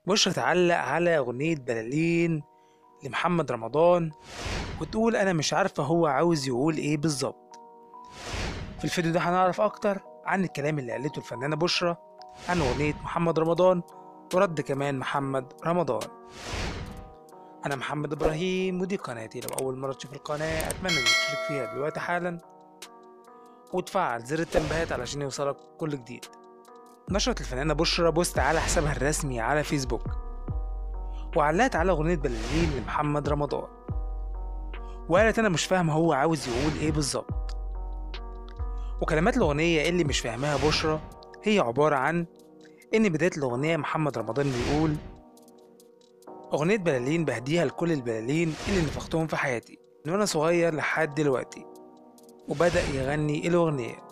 بشرى تعلق على أغنية بلالين لمحمد رمضان وتقول أنا مش عارفة هو عاوز يقول إيه بالظبط. في الفيديو ده هنعرف أكتر عن الكلام اللي قالته الفنانة بشرى عن أغنية محمد رمضان ورد كمان محمد رمضان. أنا محمد إبراهيم ودي قناتي. لو أول مرة تشوف القناة أتمنى إنك تشترك فيها دلوقتي حالا وتفعل زر التنبيهات علشان يوصلك كل جديد. نشرت الفنانة بشرى بوست على حسابها الرسمي على فيسبوك وعلقت على أغنية بلالين لمحمد رمضان وقالت أنا مش فاهمة هو عاوز يقول إيه بالظبط. وكلمات الأغنية اللي مش فاهماها بشرى هي عبارة عن إن بداية الأغنية محمد رمضان بيقول أغنية بلالين بهديها لكل البلالين اللي نفختهم في حياتي من وأنا صغير لحد دلوقتي، وبدأ يغني الأغنية.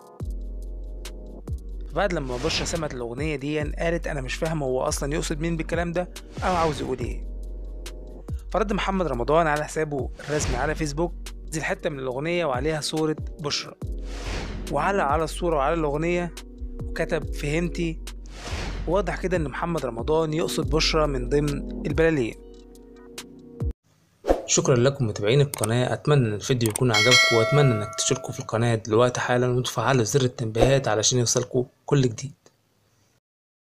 بعد لما بشرى سمعت الأغنية دي قالت أنا مش فاهمة هو أصلا يقصد مين بالكلام ده أو عاوز يقول إيه. فرد محمد رمضان على حسابه الرسمي على فيسبوك نزل حتة من الأغنية وعليها صورة بشرى وعلق على الصورة وعلى الأغنية وكتب فهمتي. واضح كده إن محمد رمضان يقصد بشرى من ضمن البلالين. شكرا لكم متابعين القناة، أتمنى إن الفيديو يكون عجبكم وأتمنى إنك تشتركوا في القناة دلوقتي حالا وتفعلوا زر التنبيهات علشان يوصلكوا كل جديد.